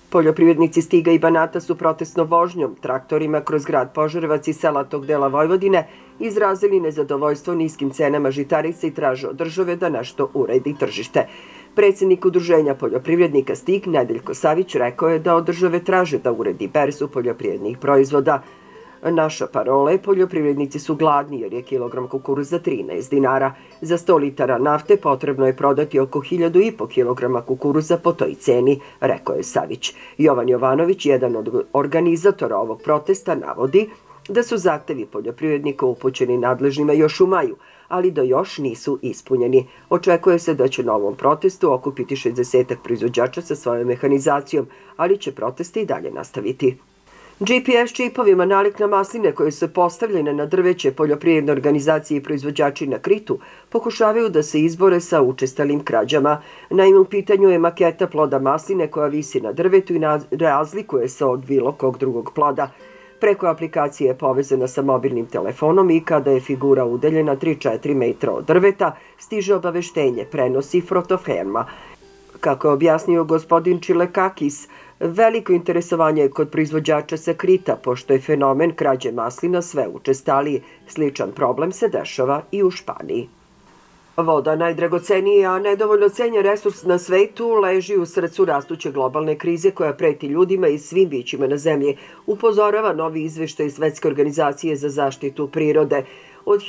Poljoprivrednici Stiga i Banata su protestnom vožnjom, traktorima kroz grad Požarevac i sela tog dela Vojvodine izrazili nezadovoljstvo niskim cenama žitarica i traže od države da nešto uredi tržište. Predsednik Udruženja poljoprivrednika Stig, Nedeljko Savić, rekao je da od države traže da uredi berzu poljoprivrednih proizvoda. Naša parola je: poljoprivrednici su gladni jer je kilogram kukuruza 13 dinara. Za 100 litara nafte potrebno je prodati oko 1.500 kilograma kukuruza po toj ceni, rekao je Savić. Jovan Jovanović, jedan od organizatora ovog protesta, navodi da su zahtevi poljoprivrednika upućeni nadležnima još u maju, ali da još nisu ispunjeni. Očekuje se da će na ovom protestu okupiti 60 proizvođača sa svojom mehanizacijom, ali će proteste i dalje nastaviti. GPS čipovima nalik na masline koje su postavljene na drveće poljoprivredne organizacije i proizvođači na Kritu pokušavaju da se izbore sa učestalim krađama. Naime, u pitanju je maketa ploda masline koja visi na drvetu i razlikuje se od bilo kog drugog ploda. Preko aplikacije je povezana sa mobilnim telefonom i kada je figura udaljena 3-4 metra od drveta, stiže obaveštenje, prenosi fotoferma. Kako je objasnio gospodin Čilekakis, veliko interesovanje je kod proizvođača sa Krita, pošto je fenomen krađe maslina sve učestaliji. Sličan problem se dešava i u Španiji. Voda, najdragoceniji, a nedovoljno cenjen resurs na svetu, leži u srcu rastuće globalne krize koja preti ljudima i svim bićima na zemlji, upozorava novi izveštaj Svetske organizacije za zaštitu prirode. Od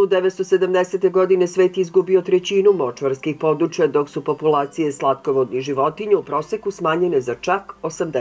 1970. godine svet je izgubio trećinu močvarskih područja, dok su populacije slatkovodnih životinja u proseku smanjene za čak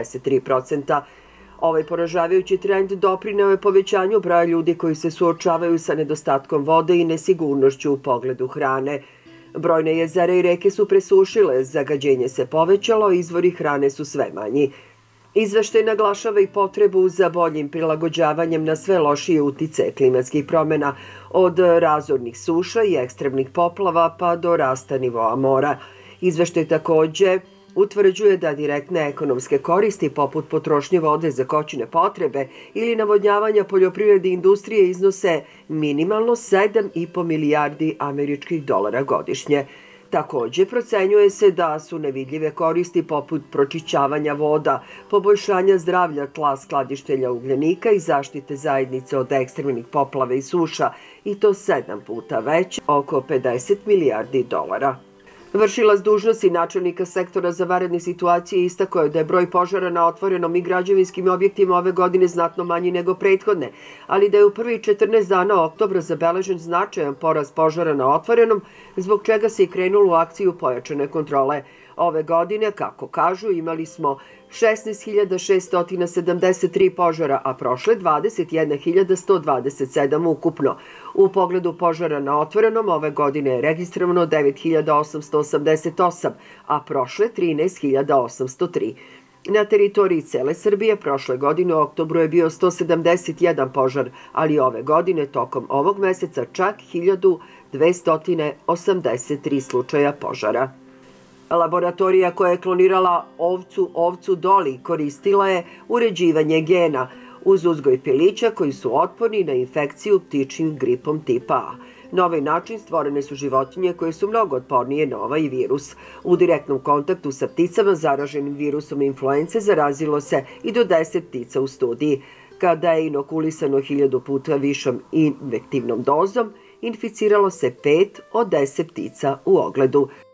83%. Ovaj poražavajući trend doprineo je povećanju broja ljudi koji se suočavaju sa nedostatkom vode i nesigurnošću u pogledu hrane. Brojne jezera i reke su presušile, zagađenje se povećalo, izvori hrane su sve manji. Izveštaj naglašava i potrebu za boljim prilagođavanjem na sve lošije uticaje klimatskih promjena, od razornih suša i ekstremnih poplava pa do rasta nivoa mora. Izveštaj takođe utvrđuje da direktne ekonomske koristi poput potrošnje vode za kućne potrebe ili navodnjavanja poljoprivrede i industrije iznose minimalno 7,5 milijardi američkih dolara godišnje. Takođe, procenjuje se da su nevidljive koristi poput pročišćavanja voda, poboljšanja zdravlja tla, skladištenja ugljenika i zaštite zajednice od ekstremnih poplava i suša, i to 7 puta veće, oko 50 milijardi dolara. Vršilac dužnosti načelnika sektora za vanredne situacije istakao je da je broj požara na otvorenom i građevinskim objektima ove godine znatno manji nego prethodne, ali da je u prvih 14 dana oktobra zabeležen značajan porast požara na otvorenom, zbog čega se i krenulo u akciju pojačane kontrole. Ove godine, kako kažu, imali smo 16.673 požara, a prošle 21.127 ukupno. U pogledu požara na otvorenom ove godine je registrovano 9.888, a prošle 13.803. Na teritoriji cele Srbije prošle godine u oktobru je bio 171 požar, ali ove godine tokom ovog meseca čak 1.283 slučaja požara. Laboratorija koja je klonirala ovcu Doli koristila je uređivanje gena uz uzgoj pilića koji su otporni na infekciju ptičjim gripom tipa A. Na ovaj način stvorene su životinje koje su mnogo otpornije na ovaj virus. U direktnom kontaktu sa pticama zaraženim virusom influence zarazilo se i do 10 ptica u studiji. Kada je inokulisano 1000 puta višom injektivnom dozom, inficiralo se 5 od 10 ptica u ogledu.